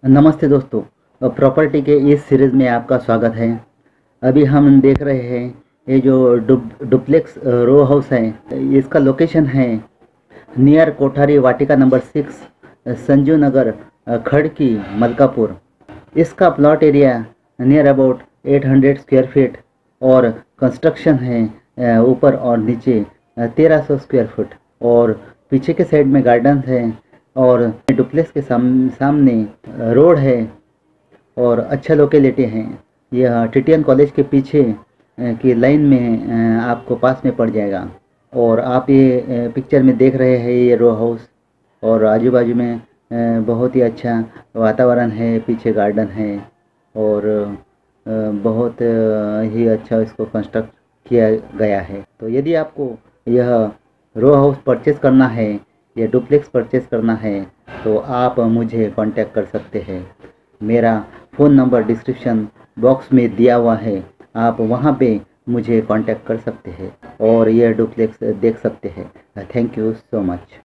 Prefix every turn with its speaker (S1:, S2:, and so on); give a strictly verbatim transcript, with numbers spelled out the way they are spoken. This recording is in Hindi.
S1: नमस्ते दोस्तों, प्रॉपर्टी के इस सीरीज़ में आपका स्वागत है। अभी हम देख रहे हैं ये जो डुप डुप्लेक्स रो हाउस है, इसका लोकेशन है near Kothari Vatika number six, Sanju Nagar, Khadki, Malkapur. इसका प्लॉट एरिया नियर अबाउट आठ सौ स्क्वायर फीट और कंस्ट्रक्शन है ऊपर और नीचे तेरह सौ स्क्वायर फुट, और पीछे के साइड में गार्डन है और डुप्लेक्स के साम, सामने रोड है और अच्छा लोकेलिटी है। यह टीटीएन कॉलेज के पीछे की लाइन में आपको पास में पड़ जाएगा। और आप ये पिक्चर में देख रहे हैं ये रो हाउस, और आजू बाजू में बहुत ही अच्छा वातावरण है, पीछे गार्डन है और बहुत ही अच्छा इसको कंस्ट्रक्ट किया गया है। तो यदि आपको यह रो हाउस परचेज़ करना है, ये डुप्लेक्स परचेज़ करना है, तो आप मुझे कांटेक्ट कर सकते हैं। मेरा फ़ोन नंबर डिस्क्रिप्शन बॉक्स में दिया हुआ है, आप वहाँ पे मुझे कांटेक्ट कर सकते हैं और ये डुप्लेक्स देख सकते हैं। Thank you so much.